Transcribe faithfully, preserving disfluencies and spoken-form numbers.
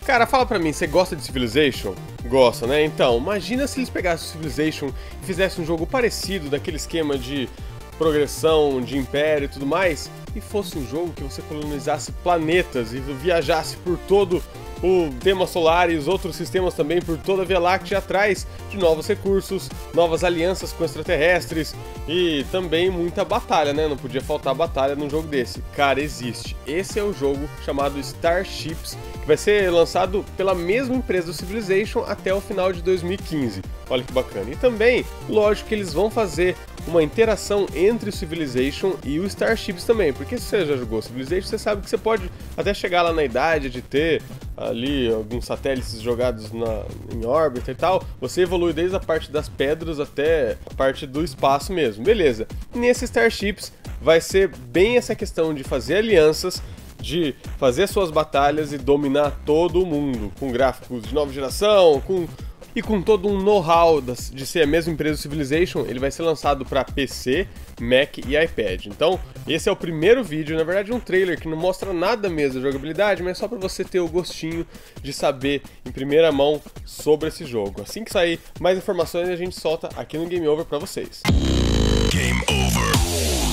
Cara, fala pra mim, você gosta de Civilization? Gosta, né? Então, imagina se eles pegassem o Civilization e fizessem um jogo parecido, daquele esquema de progressão, de império e tudo mais, e fosse um jogo que você colonizasse planetas e viajasse por todo o sistema solar e os outros sistemas também, por toda a Via Láctea, atrás de novos recursos, novas alianças com extraterrestres e também muita batalha, né? Não podia faltar batalha num jogo desse. Cara, existe. Esse é o jogo chamado Starships, que vai ser lançado pela mesma empresa do Civilization até o final de dois mil e quinze. Olha que bacana. E também, lógico que eles vão fazer uma interação entre o Civilization e o Starships também, porque se você já jogou Civilization, você sabe que você pode até chegar lá na idade de ter ali alguns satélites jogados na, em órbita e tal, você evolui desde a parte das pedras até a parte do espaço mesmo, beleza. Nesse Starships vai ser bem essa questão de fazer alianças, de fazer suas batalhas e dominar todo o mundo, com gráficos de nova geração, com... e com todo um know-how de ser a mesma empresa do Civilization. Ele vai ser lançado para P C, Mac e iPad. Então, esse é o primeiro vídeo, na verdade um trailer que não mostra nada mesmo da jogabilidade, mas só para você ter o gostinho de saber em primeira mão sobre esse jogo. Assim que sair mais informações, a gente solta aqui no Game Over para vocês. Game Over.